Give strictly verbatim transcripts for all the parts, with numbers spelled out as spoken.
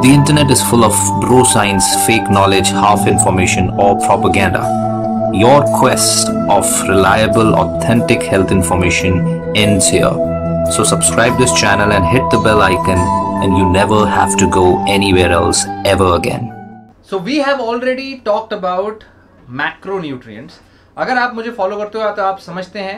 The internet is full of bro science, fake knowledge, half information, or propaganda. Your quest of reliable, authentic health information ends here. So subscribe this channel and hit the bell icon, and you never have to go anywhere else ever again. So we have already talked about macronutrients. अगर आप मुझे follow करते हो तो आप समझते हैं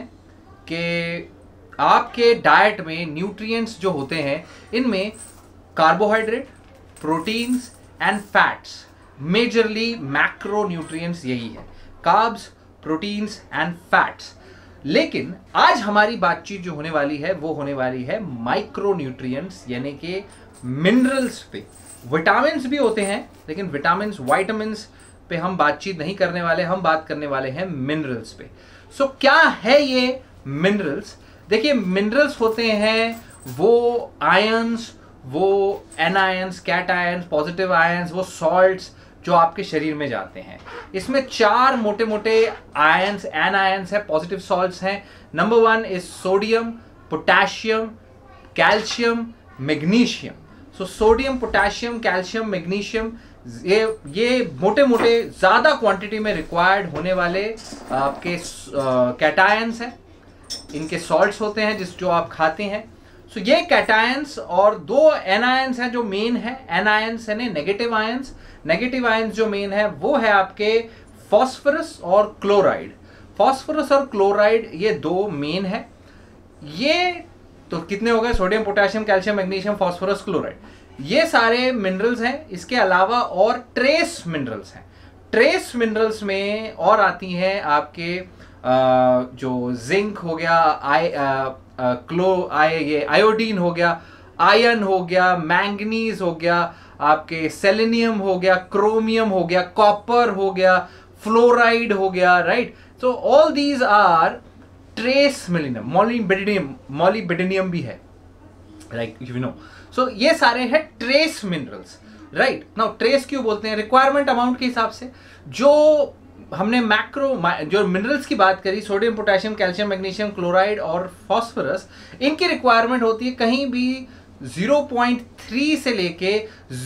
कि आपके डाइट में न्यूट्रिएंट्स जो होते हैं इनमें carbohydrate, proteins and fats, majorly macronutrients यही है, कार्ब्स, प्रोटीन्स एंड फैट्स। लेकिन आज हमारी बातचीत जो होने वाली है वो होने वाली है माइक्रोन्यूट्रिएंट्स यानी कि मिनरल्स पे। विटामिन्स भी होते हैं लेकिन विटामिन्स वाइटामिन्स पे हम बातचीत नहीं करने वाले, हम बात करने वाले हैं मिनरल्स पे। सो so, क्या है ये मिनरल्स? देखिए, मिनरल्स होते हैं वो आयंस, वो anions, cations, positive ions, वो सॉल्ट्स जो आपके शरीर में जाते हैं। इसमें चार मोटे मोटे आयंस, एनायंस है, पॉजिटिव सॉल्ट्स हैं। Number one is sodium, potassium, calcium, magnesium. So sodium, potassium, calcium, magnesium ये ये मोटे मोटे ज़्यादा क्वांटिटी में रिक्वायर्ड होने वाले आपके कैटायंस हैं, इनके सॉल्ट्स होते हैं जिस जो आप खाते हैं। सो so, ये कैटायंस और दो एनायंस हैं जो मेन है। एनायंस है नेगेटिव आयंस, नेगेटिव आयंस जो मेन है वो है आपके फॉस्फोरस और क्लोराइड। फॉस्फोरस और क्लोराइड ये दो मेन है। ये तो कितने हो गए? Sodium, potassium, calcium, magnesium, phosphorus, chloride, ये सारे मिनरल्स हैं। इसके अलावा और ट्रेस मिनरल्स हैं। ट्रेस मिनरल्स में और आती हैं आपके आ, जो जिंक हो गया, आई आ, आ, क्लो आय ये आयोडीन हो गया, आयरन हो गया, मैंगनीज हो गया, आपके सेलेनियम हो गया, क्रोमियम हो गया, कॉपर हो गया, फ्लोराइड हो गया, right. So all these are trace मिलिनियम। मॉलिबेडिनियम, मॉलिबेडिनियम भी है, राइट, यू नो। सो ये सारे हैं trace minerals, right. Now trace क्यों बोलते हैं? रिक्वायरमेंट अमाउंट के हिसाब से। जो हमने मैक्रो जो मिनरल्स की बात करी, sodium, potassium, calcium, magnesium, chloride और फॉस्फोरस, इनकी रिक्वायरमेंट होती है कहीं भी ज़ीरो पॉइंट थ्री से लेके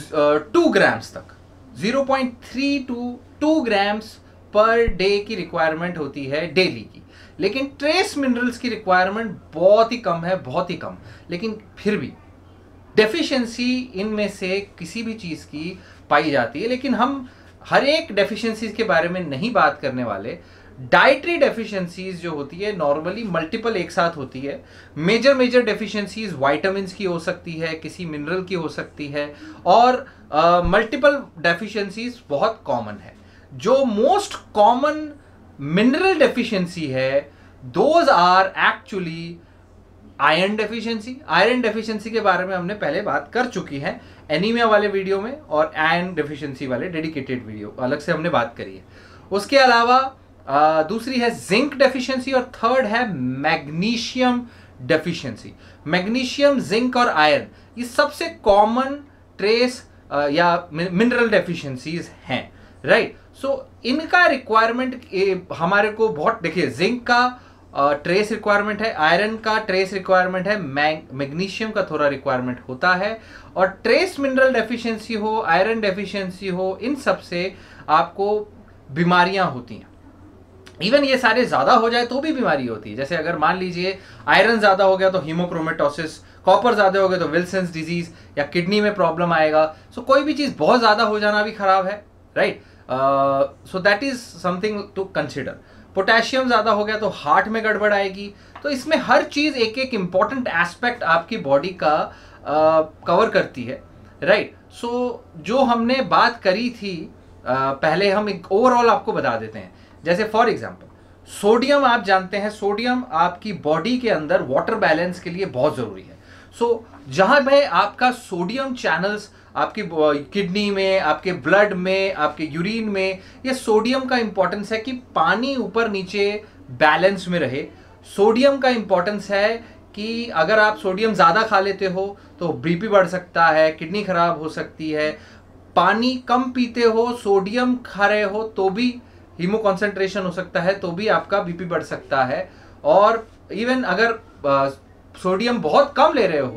टू ग्राम्स तक। Zero point three two two grams per day की रिक्वायरमेंट होती है डेली की। लेकिन ट्रेस मिनरल्स की रिक्वायरमेंट बहुत ही कम है, बहुत ही कम। लेकिन फिर भी डेफिशिएंसी इनमें से किसी भी चीज़ की पाई जाती है। लेकिन हम हर एक डेफिशिएंसीज के बारे में नहीं बात करने वाले। डाइटरी डेफिशिएंसीज जो होती है नॉर्मली मल्टीपल एक साथ होती है। मेजर मेजर डेफिशिएंसीज वाइटामिन्स की हो सकती है, किसी मिनरल की हो सकती है, और मल्टीपल डेफिशिएंसीज बहुत कॉमन है। जो मोस्ट कॉमन मिनरल डेफिशिएंसी है those are actually iron deficiency. Iron deficiency के बारे में हमने पहले बात कर चुकी है एनीमिया वाले वीडियो में, और आयरन डेफिशिएंसी वाले डेडिकेटेड वीडियो अलग से हमने बात करी है। उसके अलावा आ, दूसरी है जिंक डेफिशिएंसी और थर्ड है मैग्नीशियम डेफिशिएंसी। मैग्नीशियम, जिंक और आयरन ये सबसे कॉमन ट्रेस आ, या मिनरल डेफिशिएंसीज हैं, राइट। सो इनका रिक्वायरमेंट हमारे को बहुत, देखिए, जिंक का ट्रेस रिक्वायरमेंट है, आयरन का ट्रेस रिक्वायरमेंट है, मैग्नीशियम का थोड़ा रिक्वायरमेंट होता है। और ट्रेस मिनरल डेफिशिएंसी हो, आयरन डेफिशिएंसी हो, इन सब से आपको बीमारियां होती हैं। इवन ये सारे ज़्यादा हो जाए तो भी बीमारी होती है। जैसे अगर मान लीजिए आयरन ज़्यादा हो गया तो हीमोक्रोमेटोसिस, कॉपर ज़्यादा हो गया तो विल्सन्स डिजीज या किडनी में प्रॉब्लम आएगा। सो so, कोई भी चीज़ बहुत ज़्यादा हो जाना भी खराब है, right. So that is something to consider. Potassium ज़्यादा हो गया तो हार्ट में गड़बड़ आएगी। तो इसमें हर चीज़ एक एक इम्पॉर्टेंट एस्पेक्ट आपकी बॉडी का कवर uh, करती है, राइट। सो so, जो हमने बात करी थी uh, पहले, हम एक ओवरऑल आपको बता देते हैं। जैसे फॉर एग्जांपल सोडियम, आप जानते हैं सोडियम आपकी बॉडी के अंदर वाटर बैलेंस के लिए बहुत ज़रूरी है। सो so, जहाँ पे आपका सोडियम चैनल्स आपकी किडनी में, आपके ब्लड में, आपके यूरिन में, ये सोडियम का इंपॉर्टेंस है कि पानी ऊपर नीचे बैलेंस में रहे। सोडियम का इंपॉर्टेंस है कि अगर आप सोडियम ज़्यादा खा लेते हो तो बीपी बढ़ सकता है, किडनी खराब हो सकती है। पानी कम पीते हो, सोडियम खा रहे हो तो भी हीमो कॉन्सेंट्रेशन हो सकता है, तो भी आपका बीपी बढ़ सकता है। और इवन अगर सोडियम बहुत कम ले रहे हो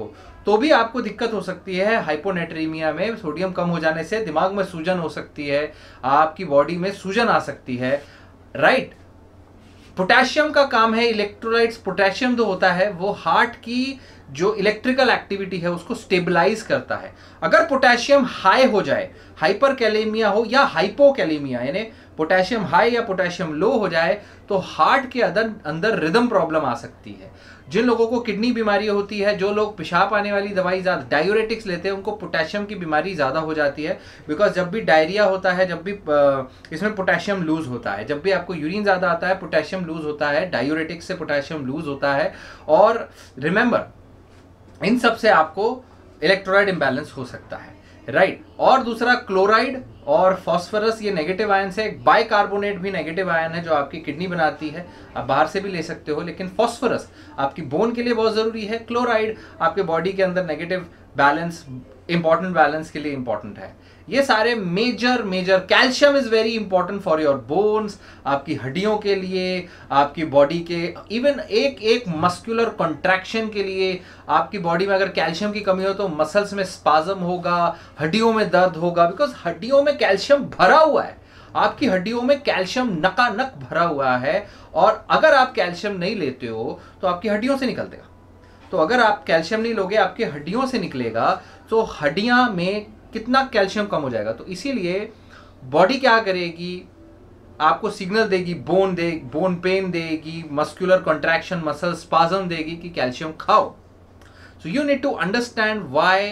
तो भी आपको दिक्कत हो सकती है। हाइपोनेट्रीमिया में सोडियम कम हो जाने से दिमाग में सूजन हो सकती है, आपकी बॉडी में सूजन आ सकती है, राइट। पोटेशियम का काम है इलेक्ट्रोलाइट्स, पोटेशियम जो होता है वो हार्ट की जो इलेक्ट्रिकल एक्टिविटी है उसको स्टेबलाइज करता है। अगर पोटेशियम हाई हो जाए, हाइपरकैलेमिया हो या हाइपोकैलेमिया, यानी पोटेशियम हाई या पोटेशियम लो हो जाए, तो हार्ट के अंदर अंदर रिदम प्रॉब्लम आ सकती है। जिन लोगों को किडनी बीमारी होती है, जो लोग पेशाब आने वाली दवाई ज़्यादा डायूरेटिक्स लेते हैं, उनको पोटेशियम की बीमारी ज़्यादा हो जाती है। बिकॉज जब भी डायरिया होता है, जब भी इसमें पोटेशियम लूज होता है, जब भी आपको यूरिन ज़्यादा आता है पोटेशियम लूज होता है, डायूरेटिक्स से पोटेशियम लूज होता है। और रिमेंबर, इन सब से आपको इलेक्ट्रोलाइट इंबैलेंस हो सकता है, राइट right. और दूसरा क्लोराइड और फास्फोरस, ये नेगेटिव आयन है। बाइकार्बोनेट भी नेगेटिव आयन है जो आपकी किडनी बनाती है, आप बाहर से भी ले सकते हो, लेकिन फास्फोरस आपकी बोन के लिए बहुत ज़रूरी है। क्लोराइड आपके बॉडी के अंदर नेगेटिव बैलेंस, इंपॉर्टेंट बैलेंस के लिए इंपॉर्टेंट है। ये सारे major major calcium is very important for your bones, आपकी हड्डियों के लिए, आपकी बॉडी के इवन एक एक मस्कुलर कॉन्ट्रैक्शन के लिए। आपकी बॉडी में अगर कैल्शियम की कमी हो तो मसल्स में स्पाज्म होगा, हड्डियों में दर्द होगा, बिकॉज हड्डियों में कैल्शियम भरा हुआ है। आपकी हड्डियों में कैल्शियम नकानक भरा हुआ है, और अगर आप कैल्शियम नहीं लेते हो तो आपकी हड्डियों से निकल देगा। तो अगर आप कैल्शियम नहीं लोगे, आपकी हड्डियों से निकलेगा, तो हड्डियां में कितना कैल्शियम कम हो जाएगा। तो इसीलिए बॉडी क्या करेगी, आपको सिग्नल देगी, बोन दे बोन पेन देगी, मस्कुलर कॉन्ट्रैक्शन, मसल स्पाज्म देगी कि कैल्शियम खाओ। So you need to understand why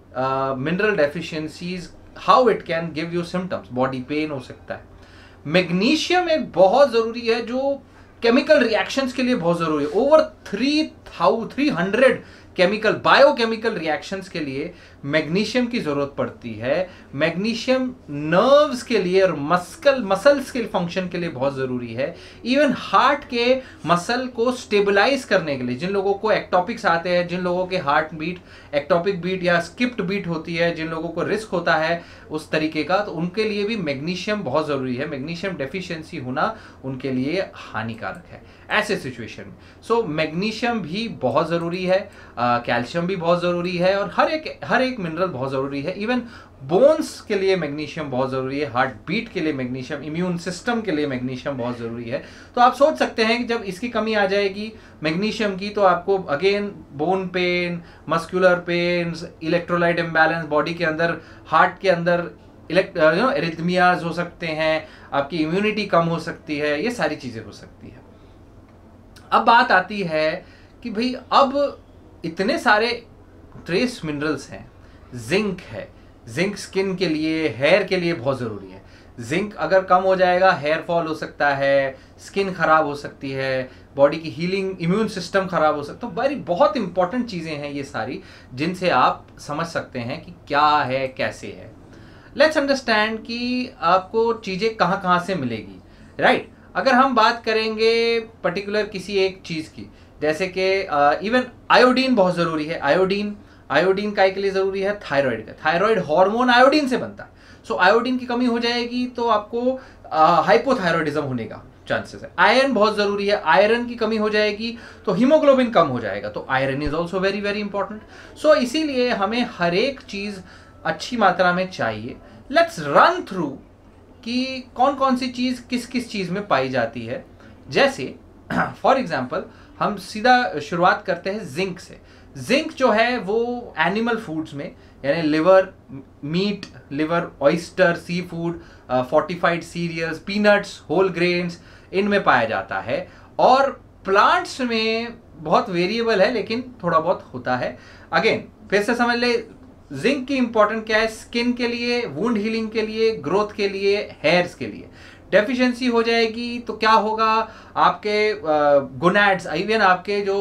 mineral deficiencies, how it can give you symptoms. Body pain हो सकता है। मैग्नीशियम एक बहुत जरूरी है जो केमिकल रिएक्शंस के लिए बहुत जरूरी है। ओवर थ्री थाउ three hundred chemical biochemical reactions के लिए मैग्नीशियम की जरूरत पड़ती है। मैग्नीशियम नर्व्स के लिए और मस्कल मसल्स के फंक्शन के लिए बहुत जरूरी है। इवन हार्ट के मसल को स्टेबलाइज करने के लिए, जिन लोगों को एक्टोपिक्स आते हैं, जिन लोगों के हार्ट बीट एक्टोपिक बीट या स्किप्ड बीट होती है, जिन लोगों को रिस्क होता है उस तरीके का, तो उनके लिए भी मैग्नीशियम बहुत जरूरी है। मैग्नीशियम डेफिशिएंसी होना उनके लिए हानिकारक है ऐसे सिचुएशन में। सो मैग्नीशियम भी बहुत जरूरी है, कैल्शियम भी बहुत जरूरी है, और हर एक हर एक मिनरल बहुत जरूरी है। इवन बोन्स के लिए मैग्नीशियम बहुत जरूरी है, हार्ट बीट के लिए मैग्नीशियम, इम्यून सिस्टम के लिए मैग्नीशियम बहुत जरूरी है। तो आप सोच सकते हैं कि जब इसकी कमी आ जाएगी मैग्नीशियम की, तो आपको again bone pain, muscular pains, electrolyte imbalance, body के अंदर, हार्ट के अंदर इलेक्ट यू नो एरिथमियाज हो सकते हैं, आपकी इम्यूनिटी कम हो सकती है, ये सारी चीजें हो सकती है। अब बात आती है कि भाई अब इतने सारे ट्रेस मिनरल्स हैं, जिंक है, जिंक स्किन के लिए, हेयर के लिए बहुत ज़रूरी है। जिंक अगर कम हो जाएगा हेयर फॉल हो सकता है, स्किन खराब हो सकती है, बॉडी की हीलिंग, इम्यून सिस्टम खराब हो सकता है। तो बड़ी बहुत इंपॉर्टेंट चीज़ें हैं ये सारी, जिनसे आप समझ सकते हैं कि क्या है, कैसे है। लेट्स अंडरस्टैंड कि आपको चीज़ें कहाँ कहाँ से मिलेगी, राइट right? अगर हम बात करेंगे पर्टिकुलर किसी एक चीज़ की, जैसे कि इवन आयोडीन बहुत ज़रूरी है। आयोडीन आयोडीन काय के लिए ज़रूरी है? थायराइड का। थायराइड हार्मोन आयोडीन से बनता है। सो so, आयोडीन की कमी हो जाएगी तो आपको हाइपोथायरॉयडिज्म होने का चांसेस है। आयरन बहुत ज़रूरी है। आयरन की कमी हो जाएगी तो हीमोग्लोबिन कम हो जाएगा। तो iron is also very very important. So इसीलिए हमें हर एक चीज़ अच्छी मात्रा में चाहिए। लेट्स रन थ्रू कि कौन कौन सी चीज़ किस किस चीज़ में पाई जाती है। जैसे फॉर एग्जाम्पल हम सीधा शुरुआत करते हैं जिंक से। जिंक जो है वो एनिमल फूड्स में, यानी liver, meat, liver, oyster, seafood, fortified cereals, peanuts, whole grains, इनमें पाया जाता है। और प्लांट्स में बहुत वेरिएबल है लेकिन थोड़ा बहुत होता है। अगेन फिर से समझ ले, जिंक की इंपॉर्टेंट क्या है? स्किन के लिए, वुंड हीलिंग के लिए, ग्रोथ के लिए, हेयर्स के लिए। डेफिशिएंसी हो जाएगी तो क्या होगा? आपके गोनैड्स, इवन आपके जो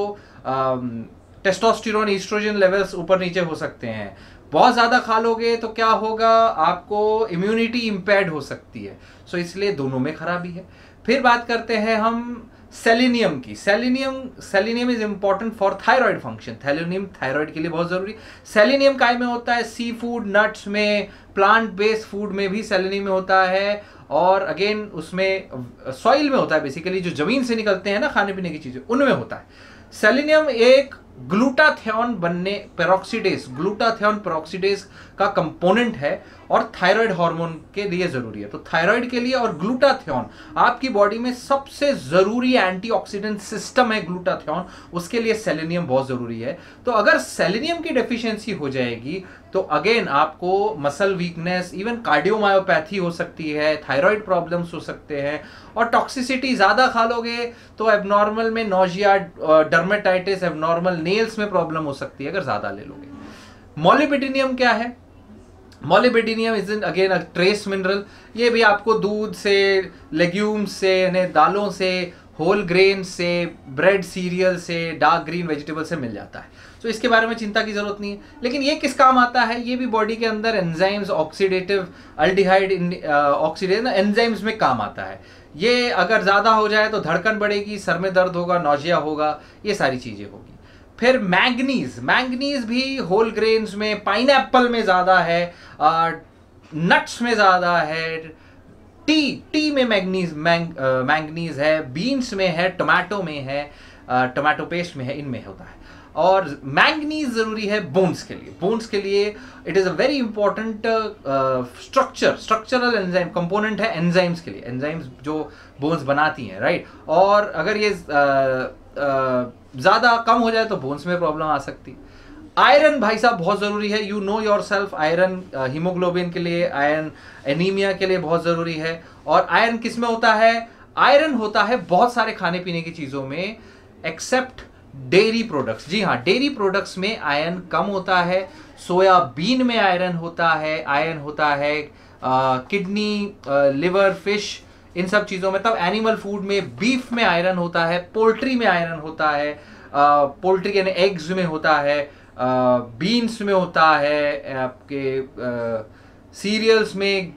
टेस्टोस्टेरोन, ईस्ट्रोजन लेवल्स ऊपर नीचे हो सकते हैं। बहुत ज़्यादा खा लोगे तो क्या होगा? आपको इम्यूनिटी इम्पेयर्ड हो सकती है। सो इसलिए दोनों में खराबी है। फिर बात करते हैं हम सेलेनियम की। Selenium selenium is important for thyroid function. Selenium thyroid के लिए बहुत जरूरी। सेलेनियम काय में होता है? सी फूड, नट्स में, प्लांट बेस्ड फूड में भी सेलेनियम में होता है। और अगेन उसमें सॉइल में होता है, बेसिकली जो जमीन से निकलते हैं ना खाने पीने की चीजें, उनमें होता है। सेलेनियम एक ग्लूटाथियोन बनने, पेरोक्सीडेज, ग्लूटाथियोन पेरोक्सीडेज का कंपोनेंट है और थायराइड हार्मोन के लिए जरूरी है। तो थायराइड के लिए और ग्लूटाथियोन आपकी बॉडी में सबसे जरूरी एंटीऑक्सीडेंट सिस्टम है ग्लूटाथियोन, उसके लिए सेलेनियम बहुत जरूरी है। तो अगर सेलेनियम की डेफिशिएंसी हो जाएगी तो अगेन आपको मसल वीकनेस, इवन कार्डियोमायोपैथी हो सकती है, थायराइड प्रॉब्लम्स हो सकते हैं, और टॉक्सिसिटी ज्यादा खा लोगे तो एबनॉर्मल में नोजिया, डर्मेटाइटिस, एबनॉर्मल नेल्स में प्रॉब्लम हो सकती है अगर ज्यादा ले लोगे। मोलिबिडेनियम क्या है? Molybdenum is again a trace mineral. ये भी आपको दूध से, लेग्यूम्स से, यानी दालों से, होल ग्रेन से, ब्रेड, सीरियल से, डार्क ग्रीन वेजिटेबल से मिल जाता है। तो इसके बारे में चिंता की जरूरत नहीं है। लेकिन ये किस काम आता है? ये भी बॉडी के अंदर enzymes, oxidative aldehyde oxidative enzymes में काम आता है। ये अगर ज्यादा हो जाए तो धड़कन बढ़ेगी, सर में दर्द होगा, नौजिया होगा, ये सारी चीजें होगी। फिर मैंगनीज, मैंगनीज भी होल ग्रेन्स में, पाइनएप्पल में ज्यादा है, नट्स में ज्यादा है, टी टी में मैंगनीज मैंग मैंगनीज है, बीन्स में है, टमाटो में है, टमाटो पेस्ट में है, इनमें होता है। और मैंगनीज जरूरी है बोन्स के लिए। बोन्स के लिए it is a very important structure, structural enzyme component है एंजाइम्स के लिए, एंजाइम्स जो बोन्स बनाती हैं, राइट। और अगर ये ज्यादा कम हो जाए तो बोन्स में प्रॉब्लम आ सकती। आयरन भाई साहब बहुत जरूरी है, you know yourself. Iron haemoglobin के लिए, आयरन एनीमिया के लिए बहुत जरूरी है। और आयरन किस में होता है? आयरन होता है बहुत सारे खाने पीने की चीजों में एक्सेप्ट डेयरी प्रोडक्ट्स। जी हाँ, डेयरी प्रोडक्ट्स में आयरन कम होता है। सोयाबीन में आयरन होता है, आयरन होता है किडनी, लिवर, फिश, इन सब चीजों में। तब एनिमल फूड में, बीफ में आयरन होता है, पोल्ट्री में आयरन होता है, पोल्ट्री यानी एग्स में होता है, बीन्स में होता है, आपके सीरियल्स में,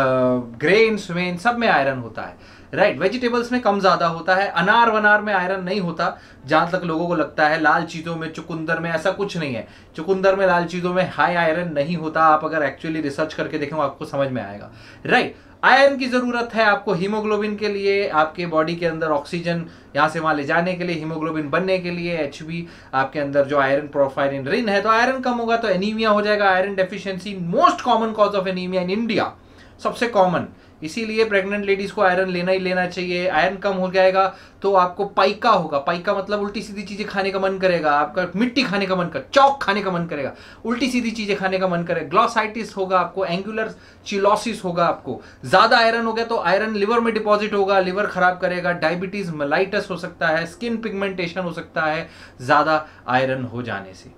ग्रेन्स में, इन सब में आयरन होता है, राइट। वेजिटेबल्स में कम ज्यादा होता है। अनार वनार में आयरन नहीं होता जहां तक लोगों को लगता है। लाल चीजों में, चुकंदर में ऐसा कुछ नहीं है। चुकंदर में, लाल चीजों में हाई आयरन नहीं होता। आप अगर एक्चुअली रिसर्च करके देखें आपको समझ में आएगा, राइट। आयरन की जरूरत है आपको हीमोग्लोबिन के लिए, आपके बॉडी के अंदर ऑक्सीजन यहां से वहां ले जाने के लिए, हीमोग्लोबिन बनने के लिए, एचबी आपके अंदर जो आयरन प्रोफाइल रिन है। तो आयरन कम होगा तो एनीमिया हो जाएगा। Iron deficiency most common cause of anaemia in India, सबसे कॉमन। इसीलिए प्रेग्नेंट लेडीज को आयरन लेना ही लेना चाहिए। आयरन कम हो जाएगा तो आपको पाइका होगा। पाइका मतलब उल्टी सीधी चीजें खाने का मन करेगा, आपका मिट्टी खाने का मन कर, चौक खाने का मन करेगा, उल्टी सीधी चीजें खाने का मन करेगा। ग्लॉसाइटिस होगा आपको, एंगुलर चिलोसिस होगा आपको। ज्यादा आयरन हो गया तो आयरन लिवर में डिपॉजिट होगा, लिवर खराब करेगा। डायबिटीज मेलाइटस हो सकता है, स्किन पिगमेंटेशन हो सकता है ज्यादा आयरन हो जाने से।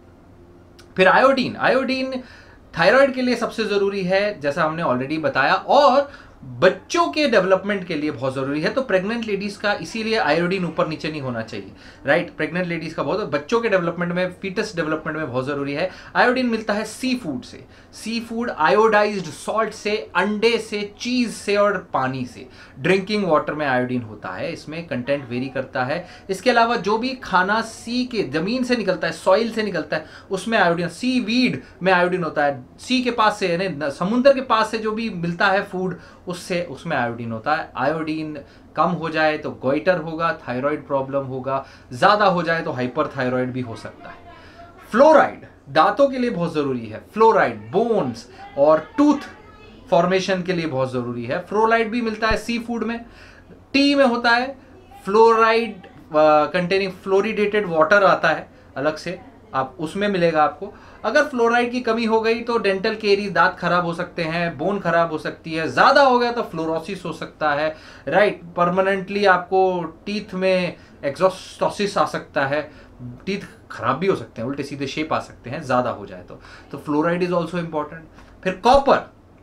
फिर आयोडीन, आयोडीन थायराइड के लिए सबसे जरूरी है, जैसा हमने ऑलरेडी बताया, और बच्चों के डेवलपमेंट के लिए बहुत जरूरी है। तो प्रेग्नेंट लेडीज का इसीलिए आयोडीन ऊपर नीचे नहीं होना चाहिए, राइट। प्रेग्नेंट लेडीज का बहुत, बच्चों के डेवलपमेंट में, फीटस डेवलपमेंट में बहुत जरूरी है। आयोडीन मिलता है सी फूड से, सी फूड आयोडाइज्ड सॉल्ट से, अंडे से, चीज से और पानी से। ड्रिंकिंग वाटर में आयोडीन होता है, इसमें कंटेंट वेरी करता है। इसके अलावा जो भी खाना सी के जमीन से निकलता है, सॉइल से निकलता है, उसमें आयोडीन, सी वीड में आयोडीन होता है। सी के पास से यानी समुद्र के पास से जो भी मिलता है फूड, उससे उसमें आयोडीन होता है। आयोडीन कम हो जाए तो गोइटर होगा, थायराइड प्रॉब्लम होगा। ज्यादा हो जाए तो हाइपरथायराइड भी हो सकता है। फ्लोराइड दांतों के लिए बहुत जरूरी है। फ्लोराइड बोन्स और टूथ फॉर्मेशन के लिए बहुत जरूरी है। फ्लोराइड भी मिलता है सी फूड में। टी में होता है फ्लोराइड कंटेनिंग फ्लोरिडेटेड वाटर आता है अलग से, आप उसमें मिलेगा आपको। अगर फ्लोराइड की कमी हो गई तो डेंटल केरी, दांत खराब हो सकते हैं, बोन खराब हो सकती है। ज्यादा हो गया तो फ्लोरोसिस हो सकता है, राइट। परमानेंटली आपको टीथ में एक्सोस्टोसिस आ सकता है, टीथ खराब भी हो सकते हैं, उल्टे सीधे शेप आ सकते हैं ज्यादा हो जाए तो तो फ्लोराइड इज ऑल्सो इंपॉर्टेंट। फिर कॉपर,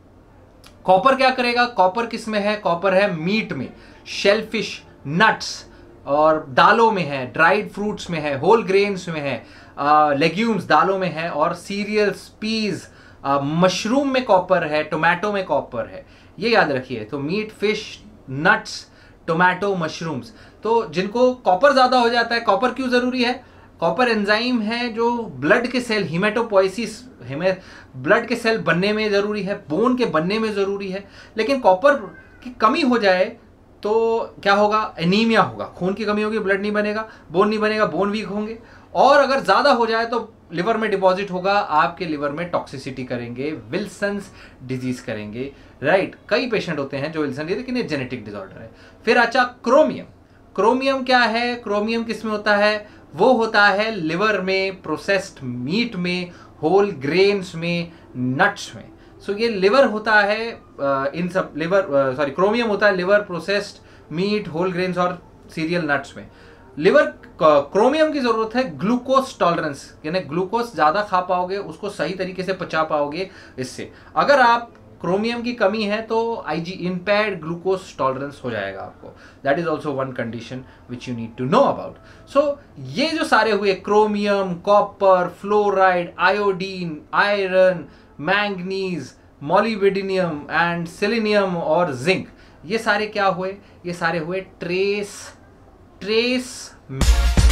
कॉपर क्या करेगा? कॉपर किस में है? कॉपर है मीट में, शेलफिश, नट्स और दालों में है, ड्राइड फ्रूट्स में है, होल ग्रेन्स में है, लेग्यूम्स दालों में है, और सीरियल्स, पीज, मशरूम में कॉपर है, टोमेटो में कॉपर है, ये याद रखिए। तो meat, fish, nuts, tomato, mushrooms. तो जिनको कॉपर ज्यादा हो जाता है, कॉपर क्यों जरूरी है? कॉपर एंजाइम है जो ब्लड के सेल, हिमेटोपोइसिस, ब्लड के सेल बनने में जरूरी है, बोन के बनने में जरूरी है। लेकिन कॉपर की कमी हो जाए तो क्या होगा, एनीमिया होगा, खून की कमी होगी, ब्लड नहीं बनेगा, बोन नहीं बनेगा, बोन वीक होंगे, और अगर ज़्यादा हो जाए तो लिवर में डिपॉजिट होगा, आपके लिवर में टॉक्सिसिटी करेंगे, विल्सन्स डिजीज करेंगे, राइट। कई पेशेंट होते हैं जो विल्सन, लेकिन ये जेनेटिक डिसऑर्डर है। फिर अच्छा क्रोमियम, क्रोमियम क्या है, क्रोमियम किस में होता है, वो होता है लिवर में, प्रोसेस्ड मीट में, होल ग्रेन्स में, नट्स में। सो so, ये लिवर होता है इन सब, लिवर सॉरी क्रोमियम होता है liver, processed meat, whole grains और सीरियल नट्स में। लिवर क्रोमियम की जरूरत है ग्लूकोज टॉलरेंस, यानी ग्लूकोज ज्यादा खा पाओगे, उसको सही तरीके से पचा पाओगे इससे। अगर आप क्रोमियम की कमी है तो आईजी इम्पेयर्ड ग्लूकोज टॉलरेंस हो जाएगा आपको। That is also one condition which you need to know about. So ये जो सारे हुए chromium, copper, fluoride, iodine, iron, manganese, molybdenum and selenium और जिंक, ये सारे क्या हुए, ये सारे हुए ट्रेस ट्रेस